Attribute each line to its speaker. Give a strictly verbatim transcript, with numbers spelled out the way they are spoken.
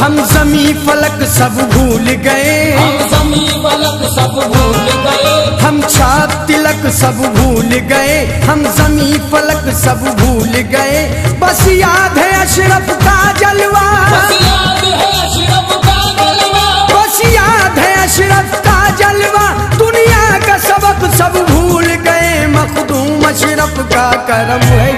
Speaker 1: हम जमी फलक सब भूल गए,
Speaker 2: हम जमी फलक सब भूल गए,
Speaker 1: हम छात तिलक सब भूल गए, हम जमी फलक सब भूल गए। बस याद है अशरफ का जलवा,
Speaker 2: बस याद है अशरफ का जलवा,
Speaker 1: बस याद है अशरफ का जलवा। दुनिया का सबक सब भूल गए, मखदूम अशरफ का करम है।